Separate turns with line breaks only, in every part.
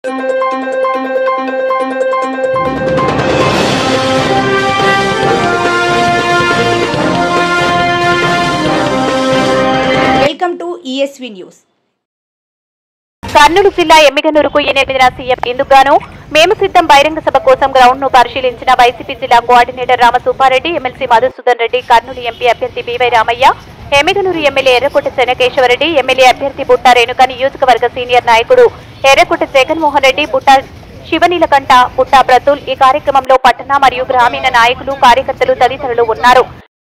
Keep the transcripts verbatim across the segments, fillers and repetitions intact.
Welcome to ESV news.
Kurnool జిల్లా ఎమ్మిగనూరుకు ఎనిమిదిన సీఎం ఇందుకు గాను మేము సిద్ధం బహిరంగ సభ కోసం గ్రౌండ్ ను పరిశీలించిన వైసీపీ జిల్లా coordinator Ramasubba Reddy, MLC Madhusudan Reddy, Kurnool MP అభ్యర్థి BY Ramaiah, Emmiganur MLA Errakota Chennakesava Reddy, MLA అభ్యర్థి బుట్టా రేణుక, నియోజకవర్గ సీనియర్ నాయకుడు ఎర్రకోట జగన్మోహన్ రెడ్డి, బుట్టా శివనీలకంఠ, బుట్టా ప్రతుల్ ఈ కార్యక్రమంలో పట్టణ మరియు గ్రామీణ నాయకులు, కార్యకర్తలు తదితరులు ఉన్నారు.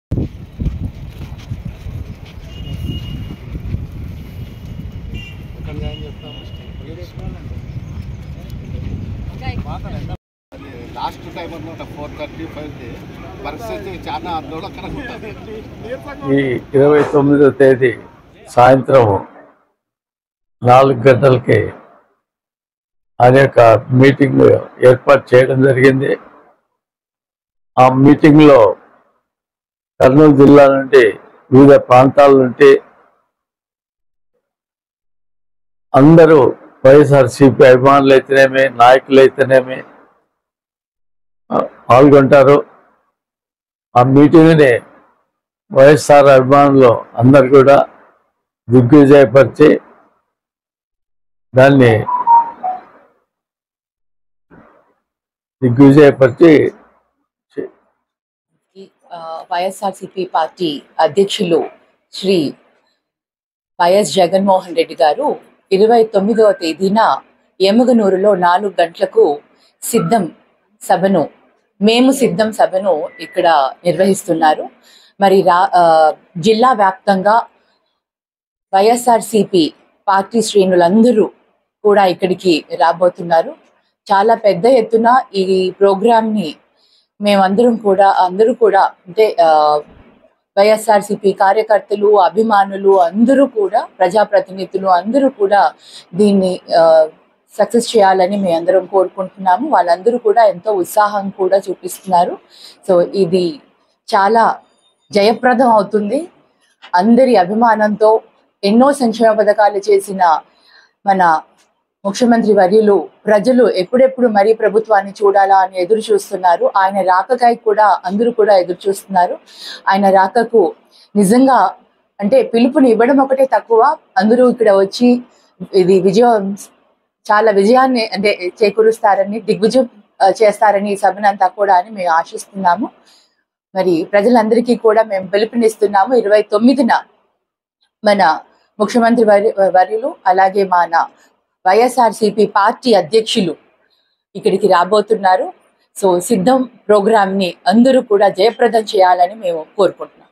లాస్ట్ టైం అన్నమాట ఫోర్ థర్టీ ఫైవ్ పరిస్థితి చాలా ఆందోళనకరంగా ఉంటుంది.
ఈ ఇరవై తొమ్మిదో తేదీ సాయంత్రం నాలుగు గంటలకి అనేక మీటింగ్ ఏర్పాటు చేయడం జరిగింది. ఆ మీటింగ్లో కర్నూలు జిల్లా నుండి వివిధ ప్రాంతాల నుండి అందరూ వైఎస్ఆర్సీపీ అభిమానులు అయితేనేమి, నాయకులు అయితేనేమి పాల్గొంటారు. ఆ మీటింగ్ని వైఎస్ఆర్ అభిమానులు అందరు కూడా దిగ్విజయపరిచి దాన్ని దిగ్విజయపరిచి
వైఎస్ఆర్సీపీ పార్టీ అధ్యక్షులు శ్రీ వైఎస్ జగన్మోహన్ రెడ్డి గారు ఇరవై తొమ్మిదవ తేదీన ఎమ్మిగనూరులో నాలుగు గంటలకు సిద్ధం సభను మేము సిద్ధం సభను ఇక్కడ నిర్వహిస్తున్నారు. మరి రా జిల్లా వ్యాప్తంగా వైఎస్ఆర్సీపీ పార్టీ శ్రేణులందరూ కూడా ఇక్కడికి రాబోతున్నారు. చాలా పెద్ద ఎత్తున ఈ ప్రోగ్రామ్ని మేమందరం కూడా అందరూ కూడా అంటే వైఎస్ఆర్సీపీ కార్యకర్తలు, అభిమానులు అందరూ కూడా, ప్రజాప్రతినిధులు అందరూ కూడా దీన్ని సక్సెస్ చేయాలని మేము అందరం కోరుకుంటున్నాము. వాళ్ళందరూ కూడా ఎంతో ఉత్సాహం కూడా చూపిస్తున్నారు. సో ఇది చాలా జయప్రదం అవుతుంది. అందరి అభిమానంతో ఎన్నో సంక్షేమ పథకాలు చేసిన మన ముఖ్యమంత్రి వర్యులు ప్రజలు ఎప్పుడెప్పుడు మరీ ప్రభుత్వాన్ని చూడాలా అని ఎదురు చూస్తున్నారు. ఆయన రాకకై కూడా అందరూ కూడా ఎదురు చూస్తున్నారు. ఆయన రాకకు నిజంగా అంటే పిలుపుని ఇవ్వడం ఒకటే తక్కువ, అందరూ ఇక్కడ వచ్చి ఇది విజయం చాలా విజయాన్ని అంటే చేకూరుస్తారని, దిగ్విజయం చేస్తారని ఈ సభనంతా కూడా అని మేము ఆశిస్తున్నాము. మరి ప్రజలందరికీ కూడా మేము పిలుపునిస్తున్నాము. ఇరవై తొమ్మిదిన మన ముఖ్యమంత్రి వర్యులు అలాగే మన వైఎస్ఆర్సీపీ పార్టీ అధ్యక్షులు ఇక్కడికి రాబోతున్నారు. సో సిద్ధం ప్రోగ్రామ్ని అందరూ కూడా జయప్రదం చేయాలని మేము కోరుకుంటున్నాం.